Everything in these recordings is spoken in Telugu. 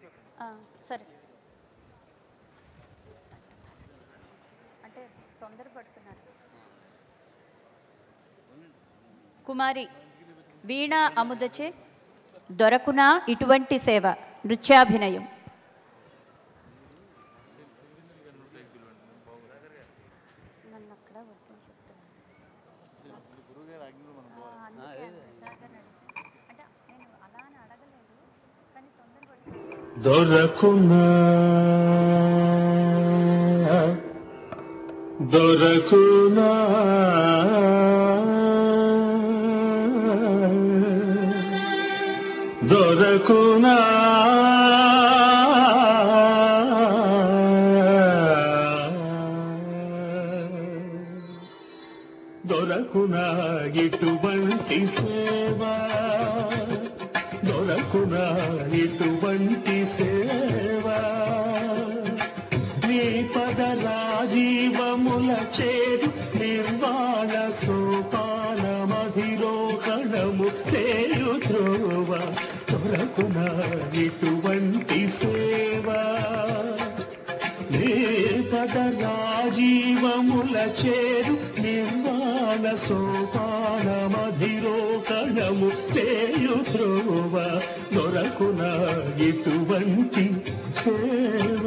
సరే అంటే తొందరపడుతున్నారు. కుమారి వీణా అముదచే దొరకునా ఇటువంటి సేవ నృత్యాభినయం. నన్ను అక్కడ వద్దని చెప్తున్నాను అంటే నేను అలా అని అడగలేదు, కానీ తొందరపడుతున్నాను. దొరకునా దొరకునా దొరకునా దొరకునా ఇటువంటి సేవ, దొరకునా ఇటువంటి సేవ, నీ పద రాజీవముల చేరు నిర్వాణ సోపాన మధిరోహణము చేయు ధ్రువ, దొరకునా ఇటువంటి సేవ, నీ పద రాజీవముల చేరు నిర్వాణ సోపాన మధిరోహణము చేయు ధ్రువ, దొరకునా ఇటువంటి సేవ.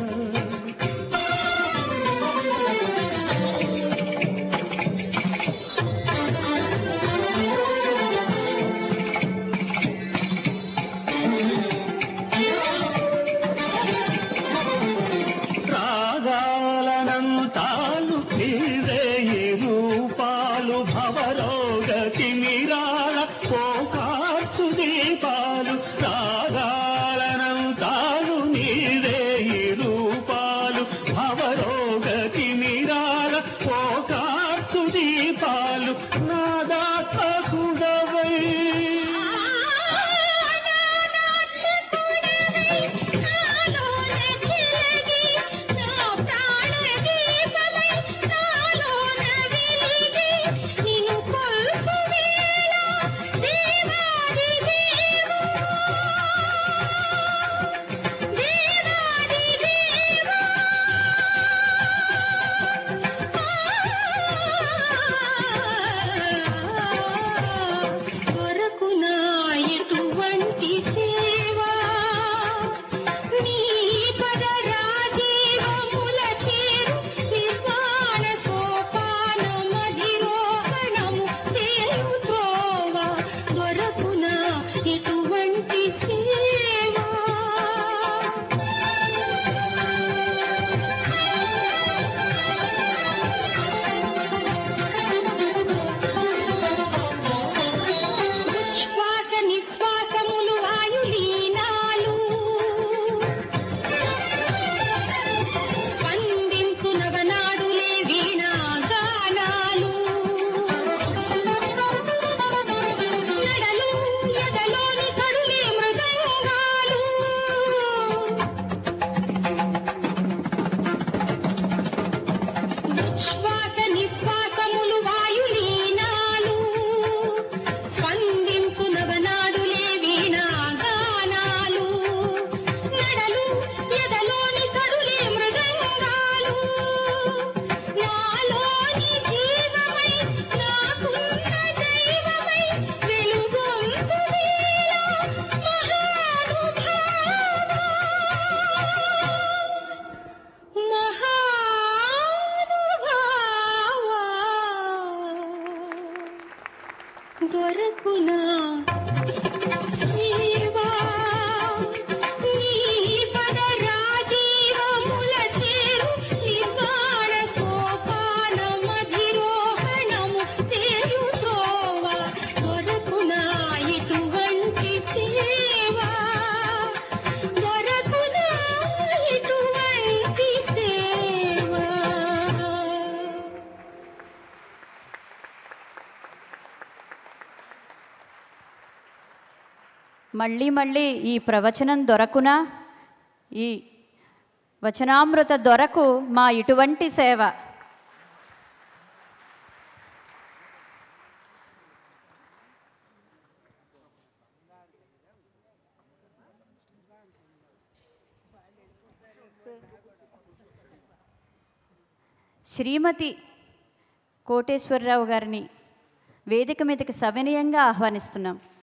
మళ్ళీ మళ్ళీ ఈ ప్రవచనం దొరకునా, ఈ వచనామృత దొరకు మా ఇటువంటి సేవ. శ్రీమతి కోటేశ్వరరావు గారిని వేదిక మీదకి సవినయంగా ఆహ్వానిస్తున్నాం.